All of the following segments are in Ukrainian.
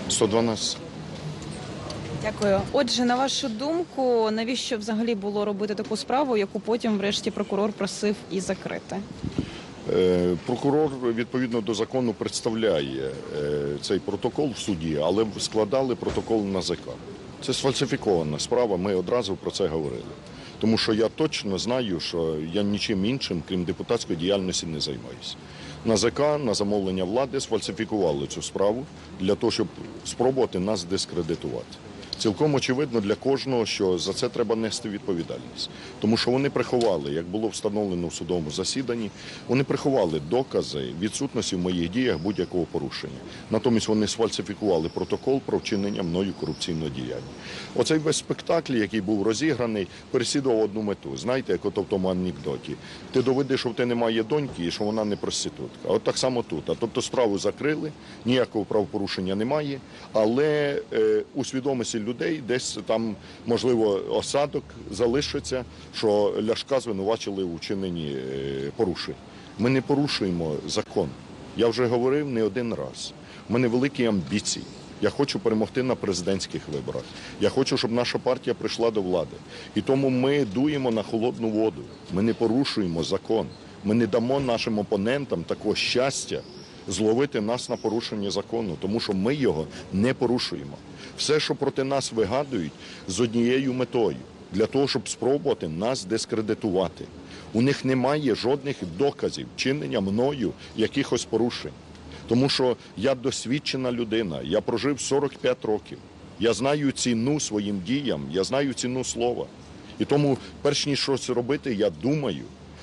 112. Дякую. Отже, на вашу думку, навіщо взагалі було робити таку справу, яку потім, врешті, прокурор просив і закрити? Прокурор, відповідно до закону, представляє цей протокол в суді, але складали протокол НАЗК. Це сфальсифікована справа, ми одразу про це говорили. Тому що я точно знаю, що я нічим іншим, крім депутатської діяльності, не займаюся. НАЗК на замовлення влади сфальсифікували цю справу для того, щоб спробувати нас дискредитувати. Цілком очевидно для кожного, що за це треба нести відповідальність. Тому що вони приховали, як було встановлено в судовому засіданні, вони приховали докази відсутності в моїх діях будь-якого порушення. Натомість вони сфальсифікували протокол про вчинення мною корупційного діяння. Оцей весь спектакль, який був розіграний, переслідував одну мету. Знаєте, як ото в тому анекдоті. Ти доведеш, що в тебе немає доньки і що вона не проститутка. От так само тут. Тобто справу закрили, ніякого правопорушення немає, але у свідомості людей десь там, можливо, осадок залишиться, що Ляшка звинувачили у вчиненні порушень. Ми не порушуємо закон. Я вже говорив не один раз. У мене великі амбіції. Я хочу перемогти на президентських виборах. Я хочу, щоб наша партія прийшла до влади. І тому ми дуємо на холодну воду. Ми не порушуємо закон. Ми не дамо нашим опонентам такого щастя зловити нас на порушенні закону, тому що ми його не порушуємо. Все, що проти нас вигадують, з однією метою – для того, щоб спробувати нас дискредитувати. У них немає жодних доказів вчинення мною якихось порушень. Тому що я досвідчена людина, я прожив 45 років. Я знаю ціну своїм діям, я знаю ціну слова. І тому, перш ніж щось робити, я думаю,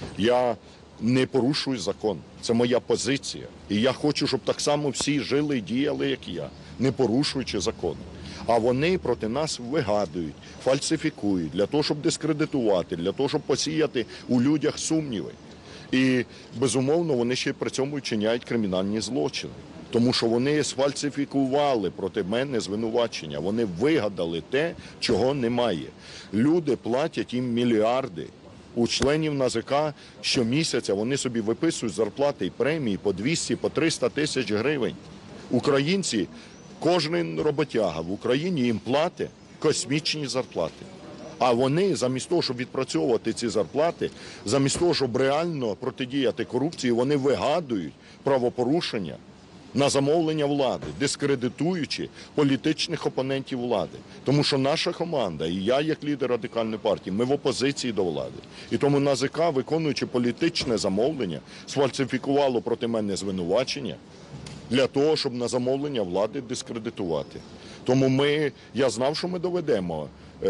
я не порушую закон. Це моя позиція. І я хочу, щоб так само всі жили і діяли, як я, не порушуючи закон. А вони проти нас вигадують, фальсифікують, для того, щоб дискредитувати, для того, щоб посіяти у людях сумніви. І, безумовно, вони ще при цьому вчиняють кримінальні злочини. Тому що вони сфальсифікували проти мене звинувачення. Вони вигадали те, чого немає. Люди платять їм мільярди. У членів НАЗК щомісяця вони собі виписують зарплати і премії по 200, по 300 тисяч гривень. Українці, кожен роботяга в Україні їм платить космічні зарплати. А вони замість того, щоб відпрацьовувати ці зарплати, замість того, щоб реально протидіяти корупції, вони вигадують правопорушення на замовлення влади, дискредитуючи політичних опонентів влади. Тому що наша команда, і я як лідер Радикальної партії, ми в опозиції до влади. І тому НАЗК, виконуючи політичне замовлення, сфальсифікувало проти мене звинувачення для того, щоб на замовлення влади дискредитувати. Тому я знав, що ми доведемо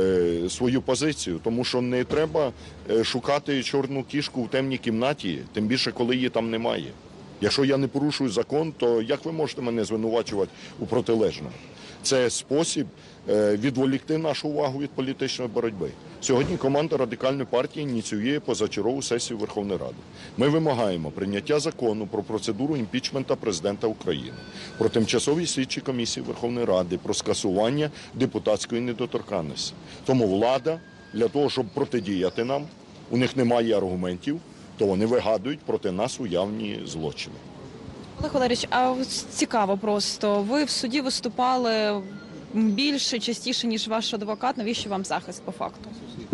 свою позицію, тому що не треба шукати чорну кішку в темній кімнаті, тим більше, коли її там немає. Якщо я не порушую закон, то як ви можете мене звинувачувати у протилежному? Це спосіб відволікти нашу увагу від політичної боротьби. Сьогодні команда Радикальної партії ініціює позачергову сесію Верховної Ради. Ми вимагаємо прийняття закону про процедуру імпічменту президента України, про тимчасові слідчі комісії Верховної Ради, про скасування депутатської недоторканності. Тому влада, для того, щоб протидіяти нам, у них немає аргументів, то вони вигадують проти нас уявні злочини. Олег Валерійович, а цікаво просто, ви в суді виступали більше, частіше, ніж ваш адвокат. Навіщо вам захист по факту?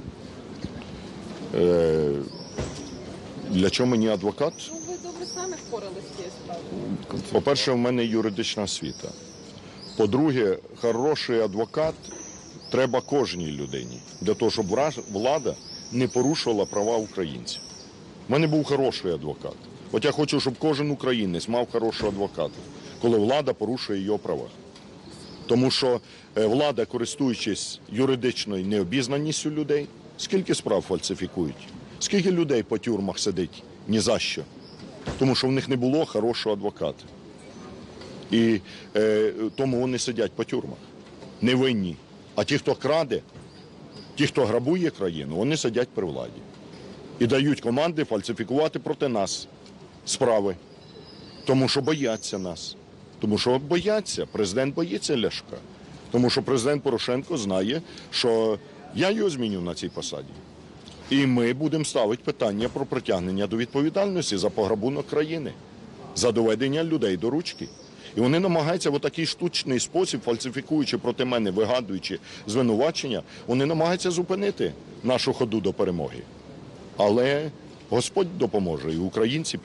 Для чого мені адвокат? Ви добре самі впоралися з цією справою. По-перше, в мене юридична освіта. По-друге, хороший адвокат треба кожній людині, для того, щоб влада не порушувала права українців. У мене був хороший адвокат. От я хочу, щоб кожен українець мав хорошого адвоката, коли влада порушує його права. Тому що влада, користуючись юридичною необізнаністю людей, скільки справ фальсифікують, скільки людей по тюрмах сидить ні за що, тому що в них не було хорошого адвоката. І тому вони сидять по тюрмах, невинні. А ті, хто краде, ті, хто грабує країну, вони сидять при владі. І дають команди фальсифікувати проти нас справи. Тому що бояться нас. Тому що бояться. Президент боїться Ляшка. Тому що президент Порошенко знає, що я його зміню на цій посаді. І ми будемо ставити питання про притягнення до відповідальності за пограбунок країни, за доведення людей до ручки. І вони намагаються в такий штучний спосіб, фальсифікуючи проти мене, вигадуючи звинувачення, вони намагаються зупинити нашу ходу до перемоги. Але Господь допоможе, і українці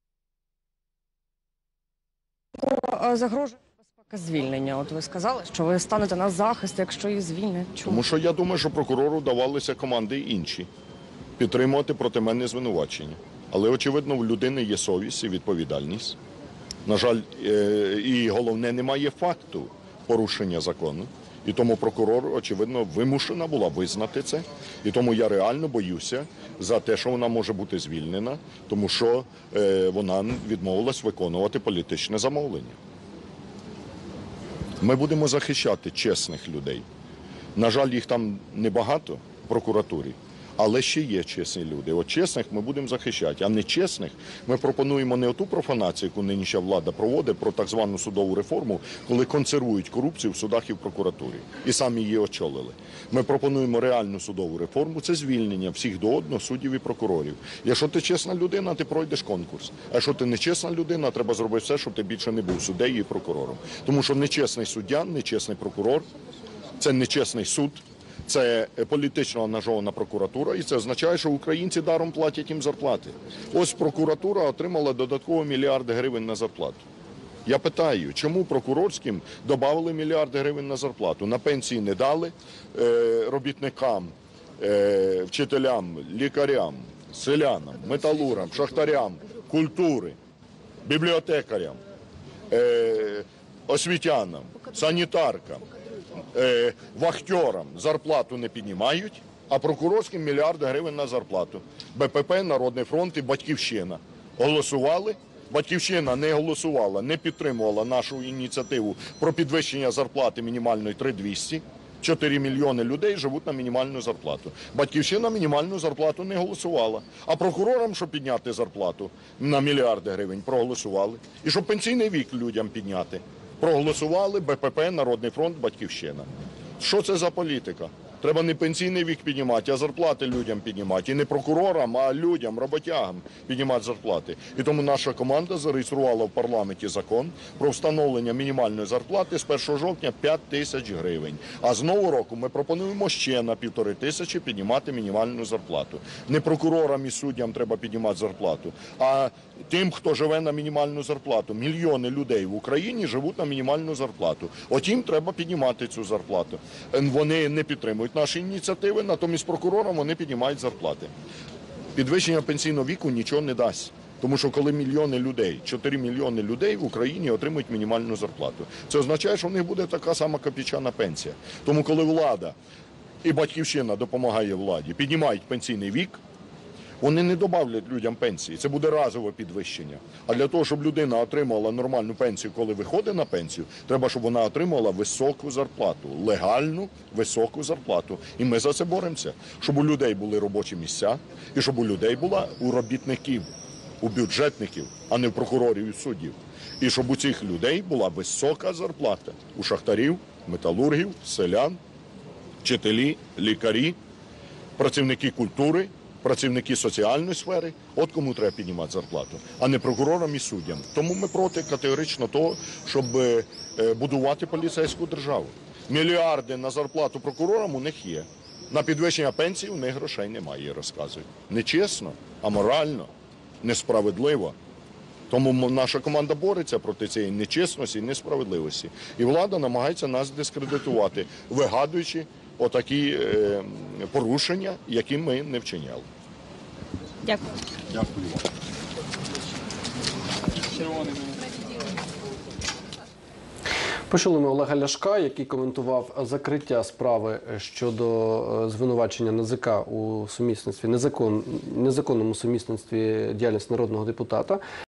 Загрожує безпека звільнення. От ви сказали, що ви станете на захист, якщо їх звільнять. Чому? Тому що я думаю, що прокурору давалися команди інші підтримувати проти мене звинувачення. Але, очевидно, в людини є совість і відповідальність. На жаль, і головне, немає факту порушення закону. І тому прокурор, очевидно, вимушена була визнати це. І тому я реально боюся за те, що вона може бути звільнена, тому що вона відмовилась виконувати політичне замовлення. Ми будемо захищати чесних людей. На жаль, їх там небагато в прокуратурі, але ще є чесні люди. От чесних ми будемо захищати, а нечесних ми пропонуємо не оту профанацію, яку нинішня влада проводить, про так звану судову реформу, коли консервують корупцію в судах і в прокуратурі. І самі її очолили. Ми пропонуємо реальну судову реформу, це звільнення всіх до одного суддів і прокурорів. Якщо ти чесна людина, ти пройдеш конкурс. А якщо ти нечесна людина, треба зробити все, щоб ти більше не був суддею і прокурором. Тому що нечесний суддя, нечесний прокурор – це нечесний суд. Це політично ангажована прокуратура, і це означає, що українці даром платять їм зарплати. Ось прокуратура отримала додатково мільярди гривень на зарплату. Я питаю, чому прокурорським додали мільярди гривень на зарплату? На пенсії не дали робітникам, вчителям, лікарям, селянам, металургам, шахтарям, культури, бібліотекарям, освітянам, санітаркам, вахтерам зарплату не піднімають, а прокурорським мільярди гривень на зарплату. БПП, Народний фронт і Батьківщина голосували. Батьківщина не голосувала, не підтримувала нашу ініціативу про підвищення зарплати мінімальної 3200. 4 мільйони людей живуть на мінімальну зарплату. Батьківщина мінімальну зарплату не голосувала. А прокурорам, щоб підняти зарплату на мільярди гривень, проголосували. І щоб пенсійний вік людям підняти, проголосували БПП, Народний фронт, Батьківщина. Що це за політика? Треба не пенсійний вік піднімати, а зарплати людям піднімати. І не прокурорам, а людям, роботягам піднімати зарплати. І тому наша команда зареєструвала в парламенті закон про встановлення мінімальної зарплати з 1 жовтня 5 тисяч гривень. А з нового року ми пропонуємо ще на 1500 піднімати мінімальну зарплату. Не прокурорам і суддям треба піднімати зарплату, а тим, хто живе на мінімальну зарплату. Мільйони людей в Україні живуть на мінімальну зарплату. От їм треба піднімати цю зарплату. Вони не підтримують наші ініціативи, натомість прокурорам вони піднімають зарплати. Підвищення пенсійного віку нічого не дасть. Тому що коли мільйони людей, 4 мільйони людей в Україні отримують мінімальну зарплату, це означає, що в них буде така сама копійчана пенсія. Тому коли влада і Батьківщина допомагає владі, піднімають пенсійний вік, вони не добавлять людям пенсії. Це буде разове підвищення. А для того, щоб людина отримала нормальну пенсію, коли виходить на пенсію, треба, щоб вона отримала високу зарплату, легальну високу зарплату. І ми за це боремося. Щоб у людей були робочі місця, і щоб у людей була у робітників, у бюджетників, а не в прокурорів і суддів. І щоб у цих людей була висока зарплата. У шахтарів, металургів, селян, вчителі, лікарі, працівники культури, працівники соціальної сфери, от кому треба піднімати зарплату, а не прокурорам і суддям. Тому ми проти категорично того, щоб будувати поліцейську державу. Мільярди на зарплату прокурорам у них є. На підвищення пенсії у них грошей немає, розказують. Нечесно, аморально, несправедливо. Тому наша команда бореться проти цієї нечесності і несправедливості. І влада намагається нас дискредитувати, вигадуючи отакі порушення, які ми не вчиняли. Дякую. Дякую вам. Почули ми Олега Ляшка, який коментував закриття справи щодо звинувачення НАЗК у сумісництві, незаконному сумісництві діяльності народного депутата.